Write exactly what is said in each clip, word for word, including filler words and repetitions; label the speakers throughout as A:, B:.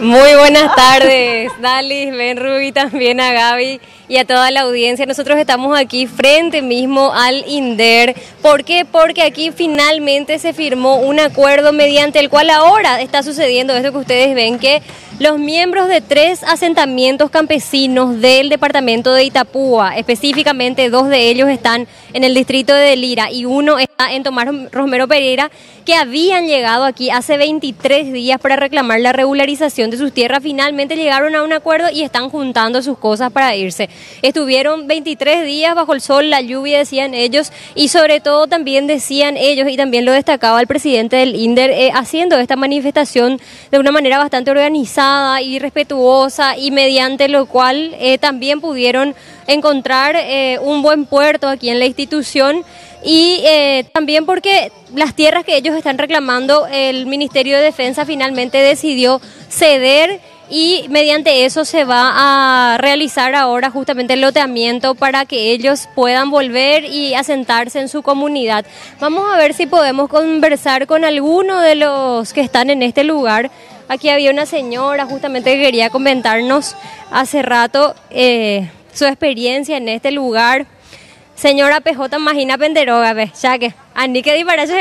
A: Muy buenas tardes, Dalis, Benru y también a Gaby y a toda la audiencia. Nosotros estamos aquí frente mismo al INDER. ¿Por qué? Porque aquí finalmente se firmó un acuerdo mediante el cual ahora está sucediendo esto que ustedes ven, que los miembros de tres asentamientos campesinos del departamento de Itapúa, específicamente dos de ellos están en el distrito de Delira y uno está en Tomás Romero Pereira, que habían llegado aquí hace veintitrés días para reclamar la regularización de sus tierras, finalmente llegaron a un acuerdo y están juntando sus cosas para irse. Estuvieron veintitrés días bajo el sol, la lluvia, decían ellos, y sobre todo también decían ellos, y también lo destacaba el presidente del INDER, eh, haciendo esta manifestación de una manera bastante organizada y respetuosa, y mediante lo cual eh, también pudieron encontrar eh, un buen puerto aquí en la institución. Y eh, también porque las tierras que ellos están reclamando, el Ministerio de Defensa finalmente decidió ceder y mediante eso se va a realizar ahora justamente el loteamiento para que ellos puedan volver y asentarse en su comunidad. Vamos a ver si podemos conversar con alguno de los que están en este lugar. Aquí había una señora justamente que quería comentarnos hace rato eh, su experiencia en este lugar. Señora P J Magina Penderoga, ve, ya que Ani que di para eso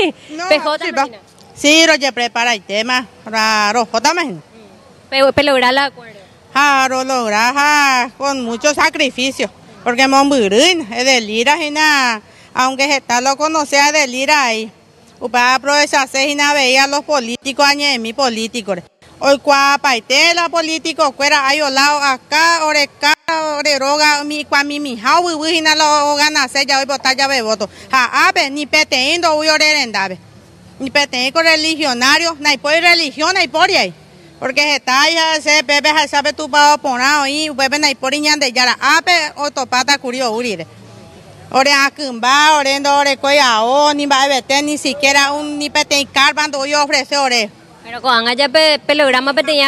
A: P J Magina.
B: Sí, lo que prepara el tema para los J Magina.
A: Pero lograr el acuerdo.
B: Ah, lo lograr con mucho sacrificio, porque Monburín es de Lira y nada, aunque está lo conocía de Lira ahí. Para aprovecharse y nada veía los políticos años mi políticos. Hoy cua paite la político fuera hay olao acá oreca oreroga mi cua mi mi hau wi na lo gana se ya hoy votar ya ve voto ha abe ni peteindo uy orerendave ni petei con religionario na por religión hay por ahí porque está ya se bebe sabe tu pa ponao y bebe na por ñande ya abe o topata curio urire ore akimba orendo ore coyao ni va bete ni siquiera un ni petei carbando yo ofrece ore.
A: Pero con allá pelograma peteña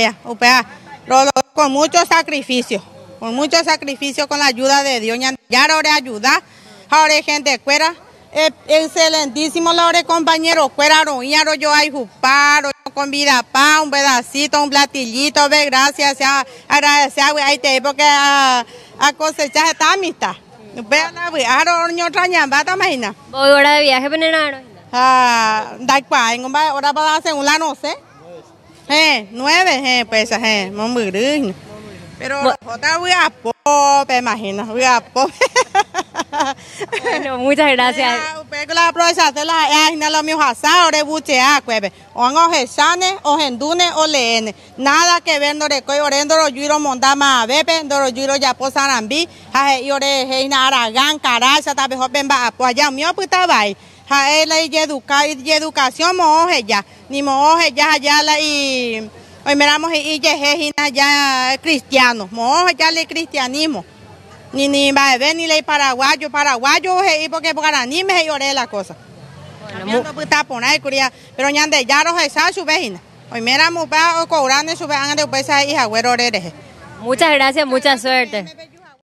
B: con mucho sacrificio, con mucho sacrificio con la ayuda de Dios. Ya ahora ayuda, ahora gente fuera, excelentísimo la hora compañero fuera, roñaro yo hay juparo con vida pa, un pedacito, un platillito, ve gracias, agradecer ahí te porque a cosechar esta amistad. Ve la ve, ahora ño trañamba ta imagina.
A: Voy hora de viaje penenaro.
B: Ah, da cuál, en ahora para hacer un la no sé. Eh, nueve, eh, pues, eh, muy grande. Pero otra voy a pope, imagino, voy a pope.
A: Bueno, muchas gracias.
B: La profesora de la es la mío hasa, ore buche a cueve. O en ojesane, o hendune, o leene. Nada que ver no recoy orendo lo yuiro mondama bebe, no yuiro ya posarambi, ha y ore heina aragán, caracha, tabe hopen ba apo allá mío puta bai. Ha él y educa y educación moje ya ni moje ya allá la y hoy miramos y ya ya cristianos moje ya le cristianismo ni ni va a ver ni ley paraguayo paraguayo y porque para ni me lloré la cosa bueno no puta poner curia pero ñande ya los esa su vecina hoy miramos va o cobrando su vean de pues ahí agüero.
A: Muchas gracias, mucha suerte.